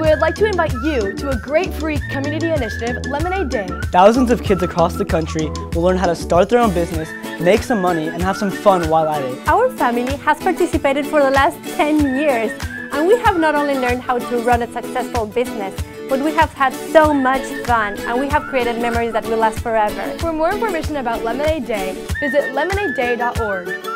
we would like to invite you to a great free community initiative, Lemonade Day. Thousands of kids across the country will learn how to start their own business, make some money, and have some fun while at it. Our family has participated for the last 10 years, and we have not only learned how to run a successful business, but we have had so much fun, and we have created memories that will last forever. For more information about Lemonade Day, visit lemonadeday.org.